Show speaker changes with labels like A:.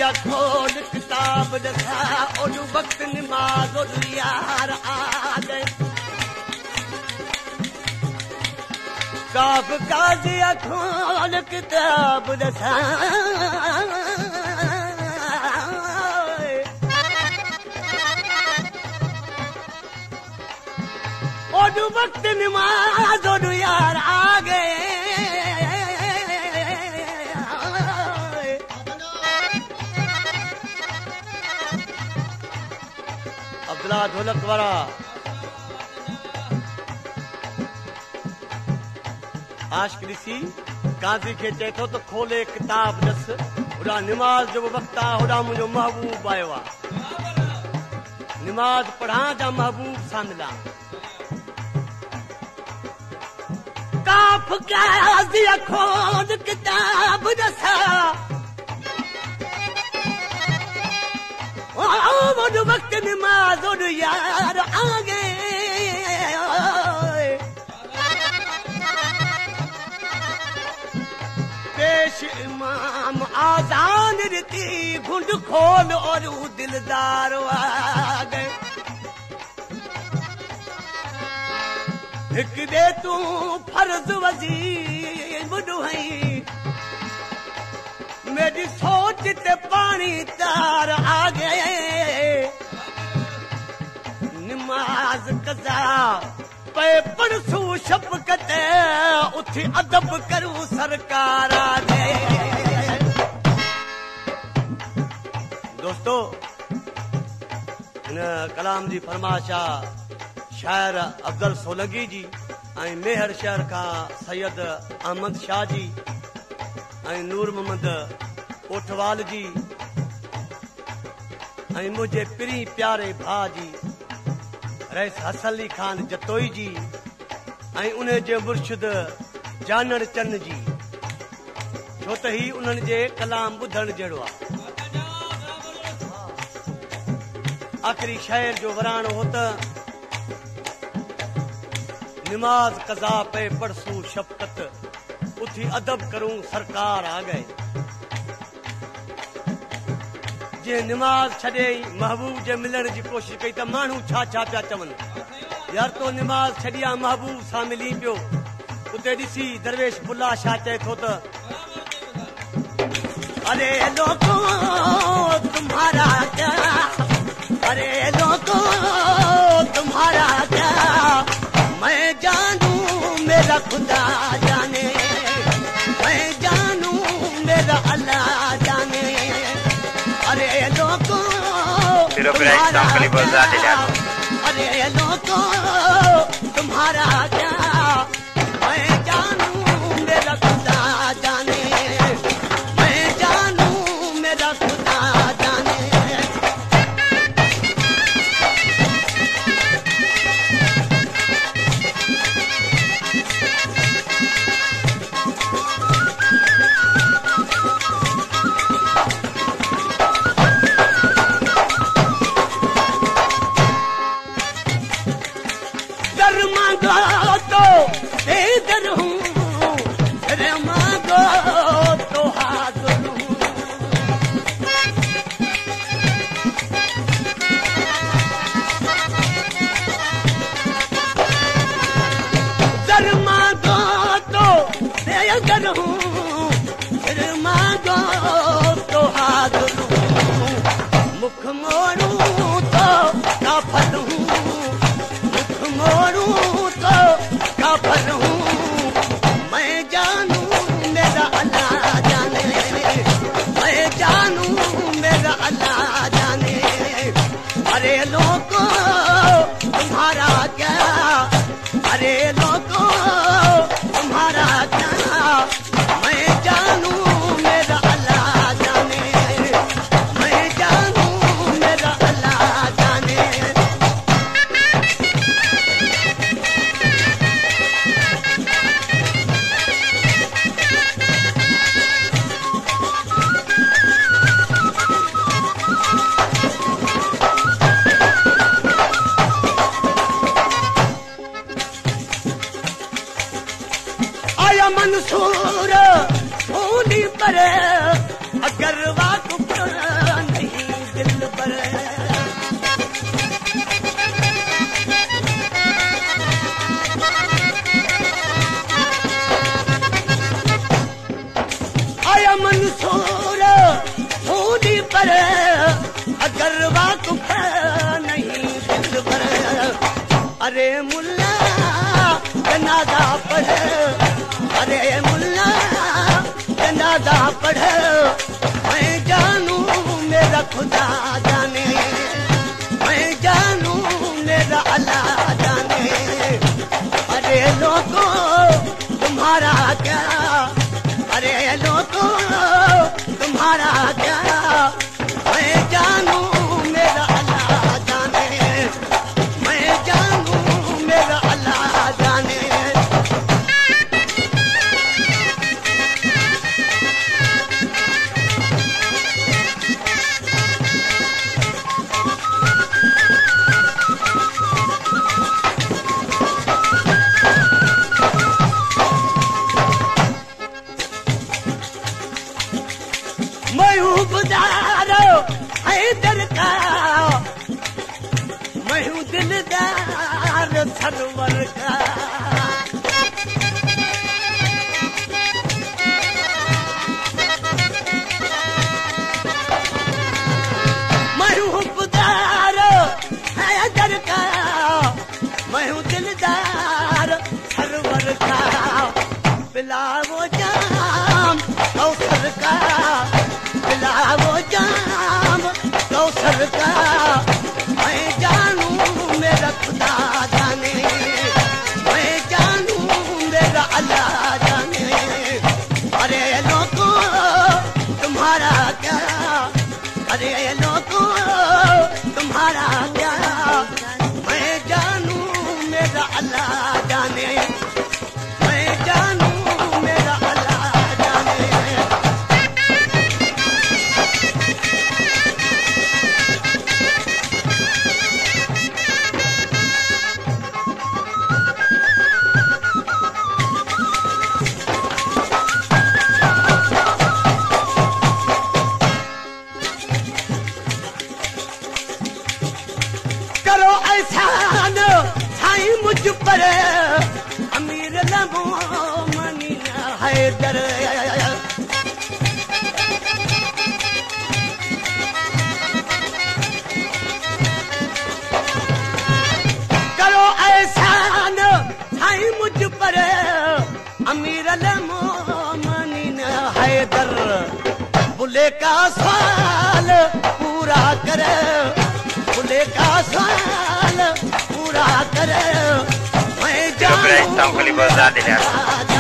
A: दिया खोल किताब दसा ओडू वक्त नमाज ओडू यार आ गए काफ का दिया खोल किताब दसा ओडू वक्त नमाज ओडू यार आ गए अब्दुल्ला ढोलक वारा आशिक ॾिसी काज़ी खे चए थो त खोले किताब ॾस होॾा निमाज़ जो वक़्तु आहे होॾा मुंहिंजो महबूब आयो आहे निमाज़ पढ़ां जा महबूब सां मिलां काफ काज़ी खोल किताब ॾसा ओडू वक्त नमाज ओडू यार आ गए पेश इमाम आजान रीति घुंड खोल और दिलदार आ गए हिक दे तू फर्ज वजीर बुढ़ई मेरी सोच ते पानी तार आ गए नमाज कजा पे पढ़सू शफकत उठी अदब करूं सरकार आ गए दोस्तों इन कलाम जी फरमाशा शायर अफजल सोलंगी जी ऐं मेहर शहर का सैयद अहमद शाह जी ऐं नूर मोहम्मद कोठवाल जी ऐं मुझे पिरी प्यारे भा जी रईस हसन अली खान जतोई जी ऐं उन जे मुर्शिद जानड़ चंद जी छो त ही उन्हनि जे कलाम ॿुधण जहिड़ो आहे आख़िरी शायर जो वराणो हो त निमाज कज़ा पे पढ़सू शफकत उथी अदब करूं सरकार आ गए जे निमाज छॾे महबूब जे मिलण जी कोशिश कई त माण्हू छा छा पिया चवनि यार तो निमाज छॾिया महबूब सां मिली पियो उते ॾिसी दरवेश बुल्ला छा चए थो त अरे लोगो तुम्हारा क्या अरे लोगो तुम्हारा क्या मैं जानू मेरा खुदा जाने मैं जानू मेरा अल्लाह जाने अरे लोगों अरे लोगों तुम्हारा क्या मैं जानू मेरा खुदा जाने मैं जानू मेरा खुदा जाने मुख मोड़ू तो काफर हूँ मुख मोड़ू तो काफर हूँ मैं जानू मेरा अल्लाह जाने मैं जानू मेरा अल्लाह जाने अरे लोगों तुम्हारा क्या अरे लोगों तुम्हारा क्या मैं जानू मेरा अल्लाह जाने मैं जानू मेरा अल्लाह जाने आया मंसूर होनी पर अगर वाक़ अरे मुल्ला जनाजा पढ़, अरे मुल्ला जनाजा पढ़, मैं जानू मेरा खुदा जाने, मैं जानू मेरा अल्लाह जाने। अरे लोगों तुम्हारा क्या, अरे लोगों तुम्हारा क्या, मैं जानू मेरा अल्लाह जाने, मैं जानू मेरा अल्लाह जाने। मैं हूँ गुजारो हैदर का, मैं हूँ दिलदार सरवर का। मैं हूँ गुजारो हैदर का, मैं हूँ दिलदार सरवर का। पिलाओ जाम कौसर का, पिलाओ जाम कौसर का, मैं जानू मेरा खुदा जाने, मैं जानू मेरा अल्लाह जाने। अरे लोगों तुम्हारा क्या, अरे लोगों तुम्हारा क्या, मैं जानू मेरा अल्लाह जाने, मैं जानू मेरा अल्लाह जाने। करो एहसान साईं मुझ पर, अमीर मोमिन हैदर। करो एहसान साईं मुझ पर, अमीर मोमिन हैदर। बुले का सवाल पूरा कर, बुले का सवाल पूरा कर, मैं जानू